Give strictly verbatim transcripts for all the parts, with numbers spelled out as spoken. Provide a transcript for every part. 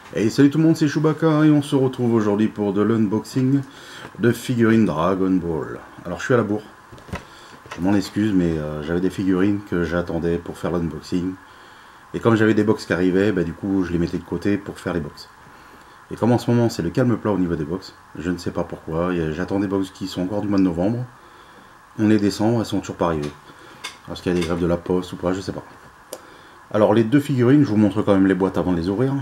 Et salut tout le monde, c'est Chewbacca et on se retrouve aujourd'hui pour de l'unboxing de figurines Dragon Ball. Alors je suis à la bourre, je m'en excuse mais euh, j'avais des figurines que j'attendais pour faire l'unboxing. Et comme j'avais des box qui arrivaient, bah, du coup je les mettais de côté pour faire les box. Et comme en ce moment c'est le calme plat au niveau des box, je ne sais pas pourquoi, j'attends des box qui sont encore du mois de novembre. On est décembre, elles sont toujours pas arrivées. Parce qu'il y a des grèves de la poste ou pas, je sais pas. Alors les deux figurines, je vous montre quand même les boîtes avant de les ouvrir.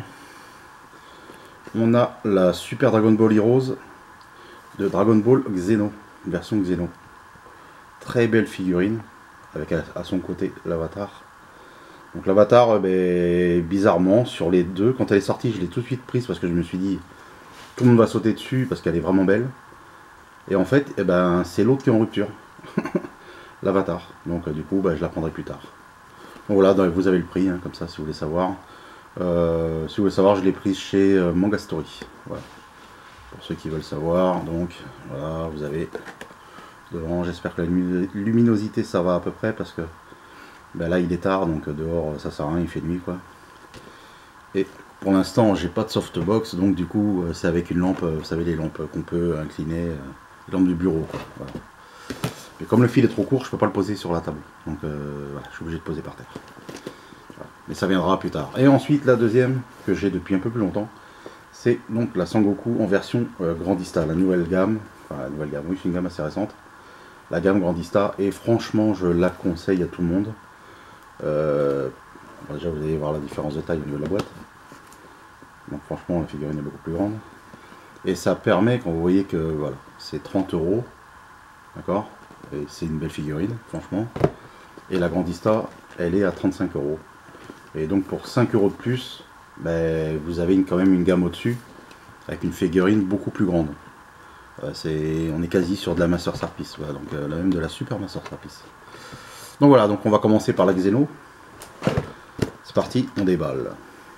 On a la Super Dragon Ball Heroes de Dragon Ball Xeno, version Xeno. Très belle figurine, avec à, à son côté l'avatar. Donc l'avatar, ben, bizarrement, sur les deux, quand elle est sortie, je l'ai tout de suite prise parce que je me suis dit, tout le monde va sauter dessus parce qu'elle est vraiment belle. Et en fait, eh ben, c'est l'autre qui est en rupture, l'avatar. Donc du coup, ben, je la prendrai plus tard. Donc voilà, vous avez le prix, hein, comme ça, si vous voulez savoir. Euh, si vous voulez savoir, je l'ai prise chez euh, Manga Story. Voilà. Pour ceux qui veulent savoir, donc voilà, vous avez devant. J'espère que la luminosité ça va à peu près parce que ben là il est tard, donc dehors ça sert à rien, il fait nuit quoi. Et pour l'instant, j'ai pas de softbox, donc du coup c'est avec une lampe, vous savez les lampes qu'on peut incliner, les lampes du bureau quoi. Voilà. Mais comme le fil est trop court, je peux pas le poser sur la table, donc euh, voilà, je suis obligé de poser par terre. Mais ça viendra plus tard. Et ensuite la deuxième que j'ai depuis un peu plus longtemps, c'est donc la Sangoku en version euh, Grandista, la nouvelle gamme. Enfin la nouvelle gamme, oui c'est une gamme assez récente. La gamme Grandista, et franchement je la conseille à tout le monde. Euh, déjà vous allez voir la différence de taille au niveau de la boîte. Donc franchement la figurine est beaucoup plus grande. Et ça permet, quand vous voyez que voilà, c'est trente euros. D'accord. Et c'est une belle figurine, franchement. Et la Grandista, elle est à trente-cinq euros. Et donc pour cinq euros de plus, ben, vous avez une, quand même une gamme au-dessus, avec une figurine beaucoup plus grande. Euh, c'est, on est quasi sur de la Master Piece, voilà, donc euh, la même de la Super Master Piece. Donc voilà, donc on va commencer par la Xeno. C'est parti, on déballe.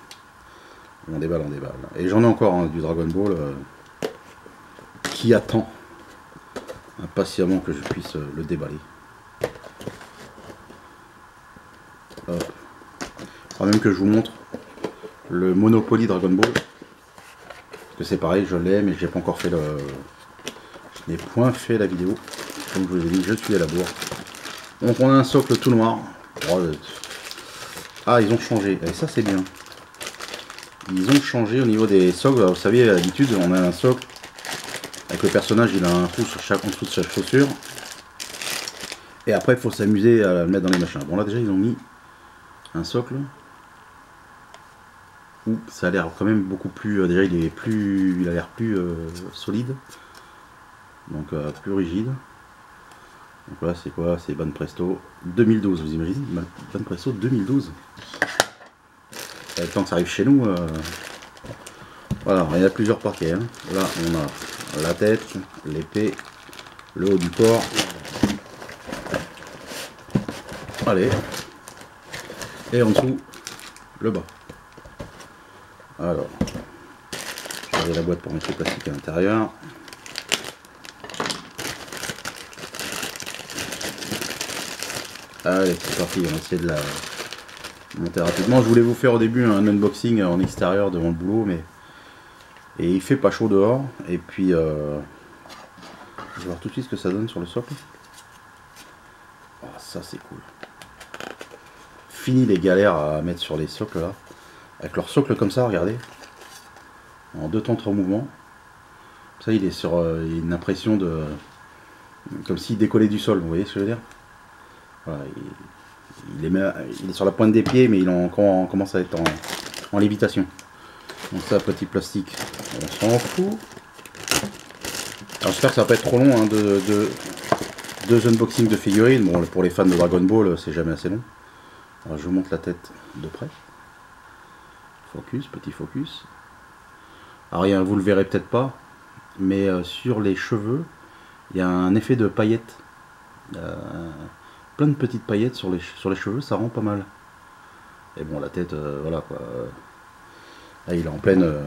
On déballe, on déballe. Et j'en ai encore hein, du Dragon Ball euh, qui attend impatiemment que je puisse euh, le déballer. Hop. Même que je vous montre le Monopoly Dragon Ball, parce que c'est pareil, je l'ai mais j'ai pas encore fait le je n'ai point fait la vidéo, comme je vous ai dit, je suis à la bourre. Donc on a un socle tout noir. Ah, ils ont changé, et ça c'est bien, ils ont changé au niveau des socles. Vous savez, d'habitude on a un socle avec le personnage, il a un trou sur chaque, en dessous de chaque chaussure, et après il faut s'amuser à le mettre dans les machins. Bon là déjà ils ont mis un socle où ça a l'air quand même beaucoup plus, euh, déjà il est plus, il a l'air plus euh, solide, donc euh, plus rigide. Donc là c'est quoi, c'est Banpresto deux mille douze, vous imaginez, Banpresto deux mille douze. Et le temps que ça arrive chez nous, euh... voilà, il y a plusieurs paquets, hein. Là on a la tête, l'épée, le haut du corps, allez, et en dessous le bas. Alors, j'ai la boîte pour mettre le plastique à l'intérieur. Allez, c'est parti, on va essayer de la monter rapidement. Je voulais vous faire au début un unboxing en extérieur devant le boulot, mais et il fait pas chaud dehors. Et puis, euh... je vais voir tout de suite ce que ça donne sur le socle. Oh, ça c'est cool. Fini les galères à mettre sur les socles là. Avec leur socle comme ça, regardez, en deux temps trois mouvements. Ça, il est sur euh, il y a une impression de comme s'il décollait du sol. Vous voyez ce que je veux dire? Voilà, il, il, est, il est sur la pointe des pieds, mais il en, on commence à être en, en lévitation. Donc ça, petit plastique, on s'en fout. Alors j'espère que ça va pas être trop long, hein, de, de deux unboxings de figurines. Bon, pour les fans de Dragon Ball, c'est jamais assez long. Alors je vous montre la tête de près. Focus, petit focus. Alors rien, vous le verrez peut-être pas, mais euh, sur les cheveux, il y a un effet de paillettes. Euh, plein de petites paillettes sur les, sur les cheveux, ça rend pas mal. Et bon, la tête, euh, voilà quoi. Là, il est en pleine, euh,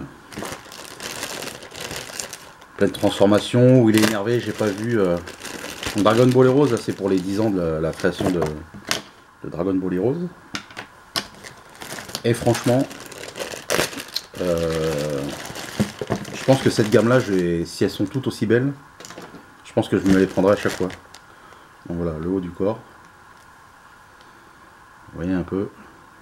pleine transformation, où il est énervé, j'ai pas vu. Euh, Dragon Ball Heroes, c'est pour les dix ans de la, la création de, de Dragon Ball Heroes. Et franchement, Euh, je pense que cette gamme là, je vais, si elles sont toutes aussi belles, je pense que je me les prendrai à chaque fois. Donc voilà, le haut du corps. Vous voyez un peu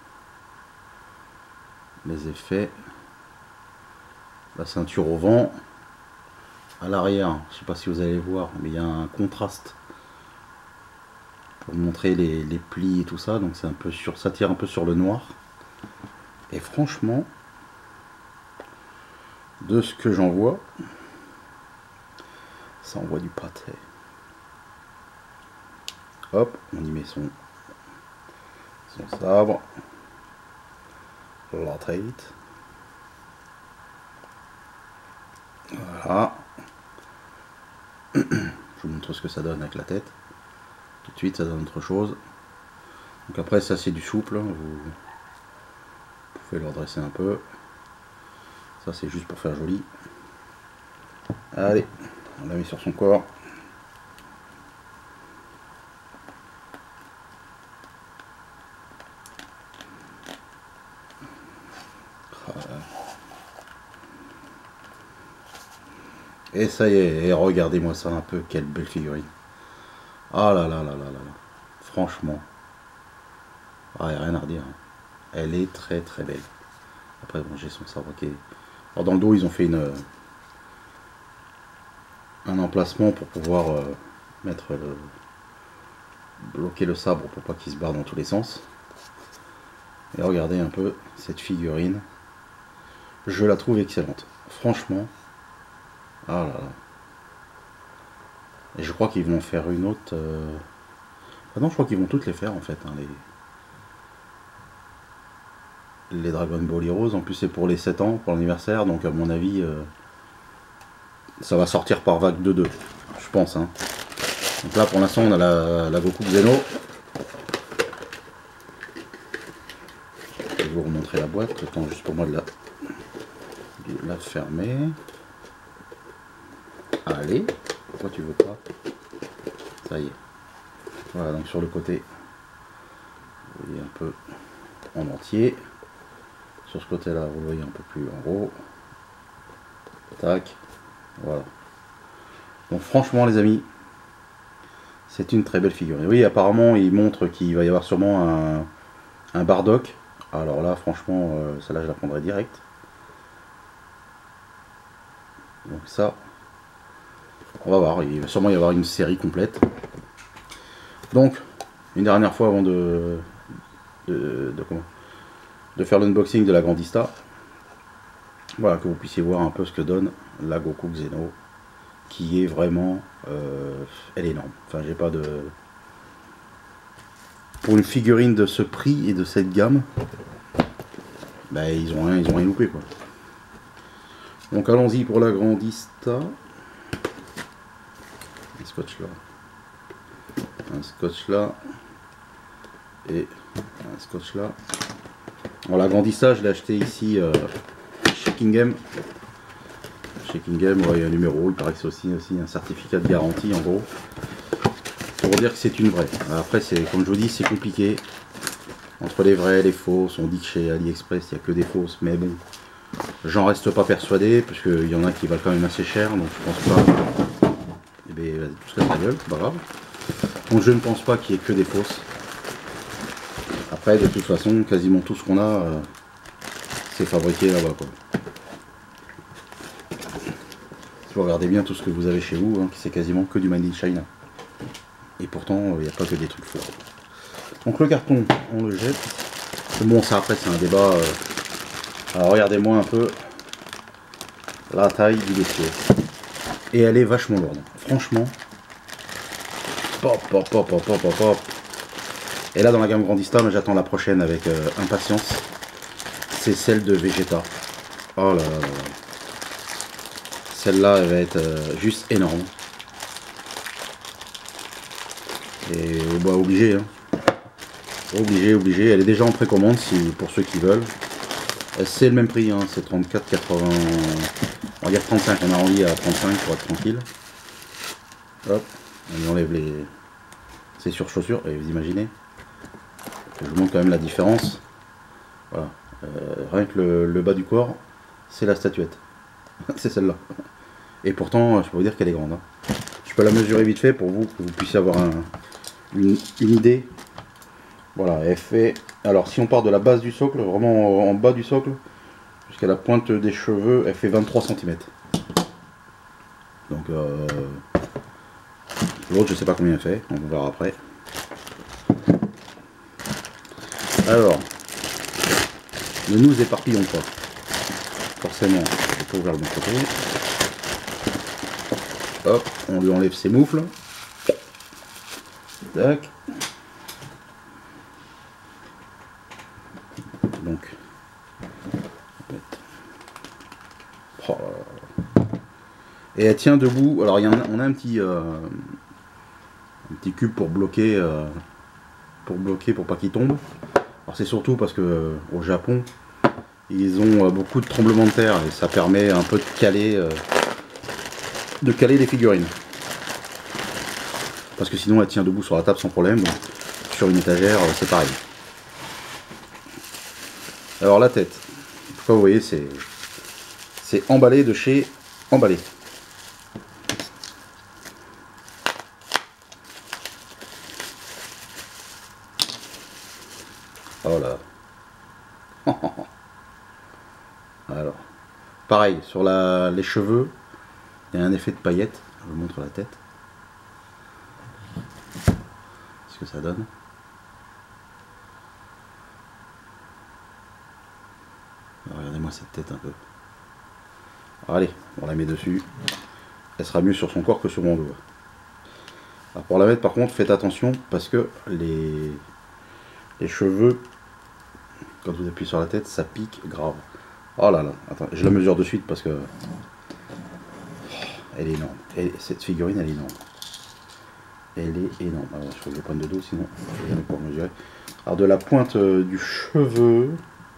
les effets. La ceinture au vent. À l'arrière, je sais pas si vous allez voir, mais il y a un contraste pour montrer les, les plis et tout ça. Donc c'est un peu sur, ça tire un peu sur le noir. Et franchement, de ce que j'en vois, ça envoie du pâté. Hop, on y met son, son sabre. La tête. Voilà. Je vous montre ce que ça donne avec la tête. Tout de suite, ça donne autre chose. Donc après, ça c'est du souple. Vous pouvez le redresser un peu. Ça c'est juste pour faire joli. Allez, on la met sur son corps. Et ça y est, et regardez-moi ça un peu, quelle belle figurine. Ah là là là là là là. Franchement. Ah, il n'y a rien à redire. Elle est très très belle. Après, bon, j'ai son sabre qui est... Alors dans le dos, ils ont fait une... un emplacement pour pouvoir euh, mettre le... bloquer le sabre pour pas qu'il se barre dans tous les sens. Et regardez un peu cette figurine. Je la trouve excellente. Franchement. Ah là là. Et je crois qu'ils vont faire une autre... Euh... Ah non, je crois qu'ils vont toutes les faire en fait. Hein, les... les Dragon Ball Heroes. En plus c'est pour les sept ans, pour l'anniversaire. Donc à mon avis, euh... ça va sortir par vague de deux. Je pense. Hein. Donc là pour l'instant on a la, la Goku Xeno. Je vais vous remontrer la boîte. Le temps juste pour moi de la, de la fermer. Allez. Pourquoi tu veux pas? Ça y est. Voilà, donc sur le côté, vous voyez un peu en entier. Sur ce côté là, vous voyez un peu plus en gros. Tac. Voilà. Donc franchement les amis, c'est une très belle figurine. Oui, apparemment il montre qu'il va y avoir sûrement un, un Bardock. Alors là franchement, euh, celle-là je la prendrai direct. Donc ça, on va voir, il va sûrement y avoir une série complète. Donc, une dernière fois avant de, de, de, comment, de faire l'unboxing de la Grandista, voilà, que vous puissiez voir un peu ce que donne la Goku Xeno, qui est vraiment, euh, elle est énorme. Enfin, j'ai pas de... Pour une figurine de ce prix et de cette gamme, ben, ils ont rien, ils ont rien loupé, quoi. Donc allons-y pour la Grandista. Un scotch là. Un scotch là. Et un scotch là. Alors la Grandista, je l'ai acheté ici euh, chez Kingem. Chez Kingem, ouais, il y a un numéro, il paraît que c'est aussi, aussi un certificat de garantie en gros. Pour dire que c'est une vraie. Après, c'est comme je vous dis, c'est compliqué. Entre les vraies, les fausses, on dit que chez AliExpress, il n'y a que des fausses, mais bon. J'en reste pas persuadé, parce qu'il y en a qui valent quand même assez cher, donc je pense pas. Et bien, vas-y, tout se casse la gueule, c'est pas grave. Donc je ne pense pas qu'il y ait que des fausses. Après, de toute façon, quasiment tout ce qu'on a, euh, c'est fabriqué là-bas, quoi. Si vous regardez bien tout ce que vous avez chez vous, hein, c'est quasiment que du Made in China. Et pourtant, il n'y a pas que des trucs faux. Donc le carton, on le jette. Bon, ça après, c'est un débat. Euh... Alors regardez-moi un peu la taille du dossier. Et elle est vachement lourde. Franchement. Pop, pop, pop, pop, pop, pop, pop. Et là, dans la gamme Grandista, j'attends la prochaine avec euh, impatience. C'est celle de Vegeta. Oh là là là. Celle-là, elle va être euh, juste énorme. Et bah, obligé. Hein. Obligé, obligé. Elle est déjà en précommande si, pour ceux qui veulent. C'est le même prix, hein. C'est trente-quatre quatre-vingts. On va dire trente-cinq, on arrondit à trente-cinq pour être tranquille. Hop, on enlève les... C'est sur chaussures, et vous imaginez. Je vous montre quand même la différence. Voilà. Euh, rien que le, le bas du corps, c'est la statuette. C'est celle-là. Et pourtant, je peux vous dire qu'elle est grande. Hein. Je peux la mesurer vite fait pour vous, que vous puissiez avoir un, une, une idée. Voilà, elle fait... Alors, si on part de la base du socle, vraiment en bas du socle, jusqu'à la pointe des cheveux, elle fait vingt-trois centimètres. Donc, euh, l'autre, je sais pas combien elle fait, on verra après. Alors, ne nous éparpillons pas. Forcément, je peux ouvrir le bon côté. Hop, on lui enlève ses moufles. Tac. Donc, oh. Et elle tient debout. Alors, il y en a, on a un petit, euh, un petit cube pour bloquer, euh, pour bloquer, pour pas qu'il tombe. Alors, c'est surtout parce que euh, au Japon, ils ont euh, beaucoup de tremblements de terre et ça permet un peu de caler, euh, de caler les figurines. Parce que sinon, elle tient debout sur la table sans problème. Donc, sur une étagère, euh, c'est pareil. Alors la tête, comme vous voyez, c'est c'est emballé de chez emballé. Voilà. Alors, pareil, sur la, les cheveux, il y a un effet de paillettes. Je vous montre la tête. Ce que ça donne. Regardez-moi cette tête un peu. Alors, allez, on la met dessus. Elle sera mieux sur son corps que sur mon dos. Alors pour la mettre, par contre, faites attention parce que les, les cheveux, quand vous appuyez sur la tête, ça pique grave. Oh là là, attends, je la mesure de suite parce que elle est énorme. Et cette figurine, elle est énorme. Elle est énorme. Alors, il faut que je prenne de dos, sinon je vais pas mesurer. Alors de la pointe euh, du cheveu,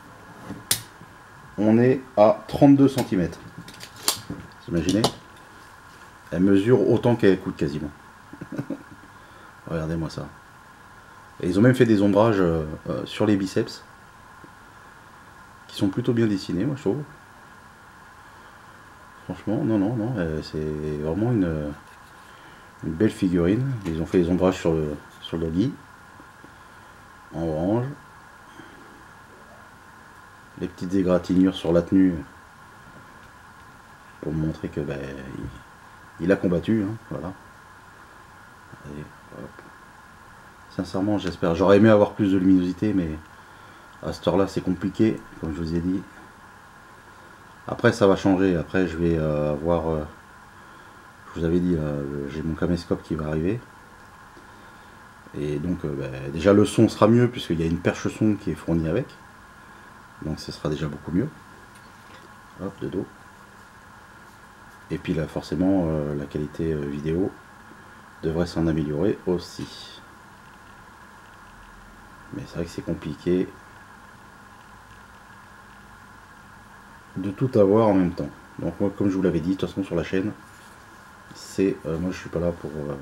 on est à trente-deux centimètres. Vous imaginez? Elle mesure autant qu'elle coûte quasiment. Regardez-moi ça. Et ils ont même fait des ombrages euh, euh, sur les biceps qui sont plutôt bien dessinés, moi je trouve. Franchement, non, non, non, euh, c'est vraiment une, une belle figurine. Ils ont fait des ombrages sur le, sur le lit en orange. Les petites égratignures sur la tenue pour montrer que ben, il, il a combattu, hein, voilà. Allez, hop. Sincèrement, j'espère. J'aurais aimé avoir plus de luminosité, mais à cette heure-là, c'est compliqué, comme je vous ai dit. Après, ça va changer. Après, je vais euh, avoir... Euh, je vous avais dit, euh, j'ai mon caméscope qui va arriver. Et donc, euh, bah, déjà, le son sera mieux, puisqu'il y a une perche son qui est fournie avec. Donc, ce sera déjà beaucoup mieux. Hop, de dos. Et puis là, forcément, euh, la qualité euh, vidéo devrait s'en améliorer aussi. Mais c'est vrai que c'est compliqué de tout avoir en même temps. Donc moi, comme je vous l'avais dit, de toute façon sur la chaîne, c'est euh, moi je suis pas là pour euh,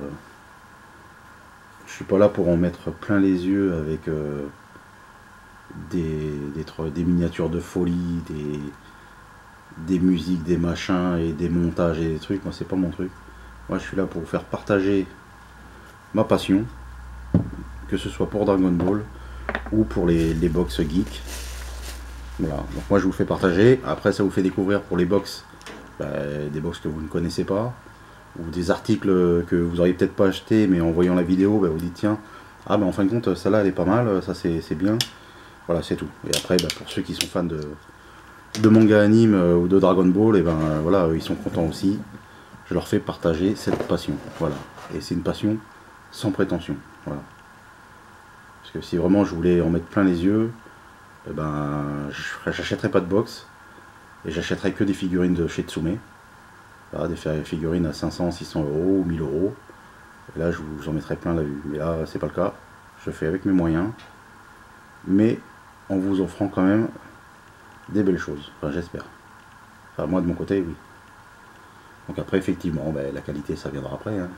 je suis pas là pour en mettre plein les yeux avec euh, des, des, des miniatures de folie, des, des musiques, des machins et des montages et des trucs. Moi c'est pas mon truc. Moi je suis là pour vous faire partager ma passion, que ce soit pour Dragon Ball ou pour les, les box geeks. Voilà, donc moi je vous fais partager, après ça vous fait découvrir pour les box, bah, des box que vous ne connaissez pas, ou des articles que vous n'auriez peut-être pas acheté, mais en voyant la vidéo, bah, vous dites tiens, ah bah en fin de compte celle-là elle est pas mal, ça c'est bien, voilà c'est tout. Et après bah, pour ceux qui sont fans de, de manga anime euh, ou de Dragon Ball, et ben euh, voilà, ils sont contents aussi, je leur fais partager cette passion, voilà, et c'est une passion sans prétention, voilà. Parce que si vraiment je voulais en mettre plein les yeux, eh ben, j'achèterais pas de box et j'achèterais que des figurines de chez Tsume. Voilà, des figurines à cinq cents, six cents euros ou mille euros. Et là, je vous en mettrai plein la vue. Mais là, c'est pas le cas. Je fais avec mes moyens, mais en vous offrant quand même des belles choses. Enfin, j'espère. Enfin, moi de mon côté, oui. Donc après, effectivement, ben, la qualité, ça viendra après. Hein.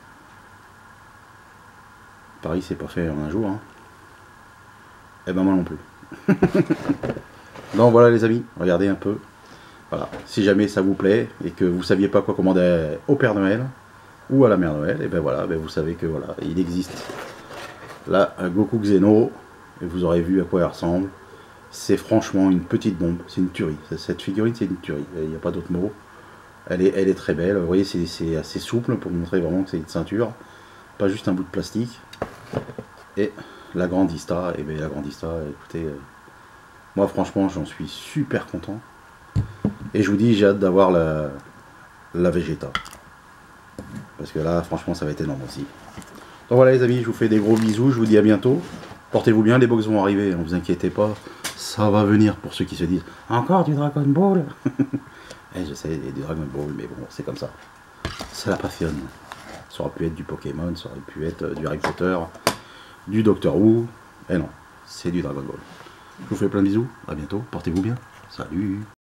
Paris, c'est pas fait en un jour. Hein. Et ben moi non plus. Donc voilà les amis, regardez un peu. Voilà, si jamais ça vous plaît et que vous saviez pas quoi commander au Père Noël ou à la Mère Noël, et ben voilà, ben vous savez que voilà, il existe là un Goku Xeno et vous aurez vu à quoi il ressemble. C'est franchement une petite bombe, c'est une tuerie. Cette figurine, c'est une tuerie, il n'y a pas d'autre mot. Elle est, elle est très belle, vous voyez, c'est assez souple pour montrer vraiment que c'est une ceinture, pas juste un bout de plastique. Et la Grandista, et bien la Grandista, écoutez, euh, moi franchement j'en suis super content. Et je vous dis, j'ai hâte d'avoir la, la Vegeta. Parce que là, franchement, ça va être énorme aussi. Donc voilà les amis, je vous fais des gros bisous, je vous dis à bientôt. Portez-vous bien, les box vont arriver, ne vous inquiétez pas. Ça va venir pour ceux qui se disent, encore du Dragon Ball. Et je sais, il y a du Dragon Ball, mais bon, c'est comme ça. C'est la passion. Ça aurait pu être du Pokémon, ça aurait pu être du Harry Potter, du Doctor Who. Et non, c'est du Dragon Ball. Je vous fais plein de bisous, à bientôt, portez-vous bien. Salut.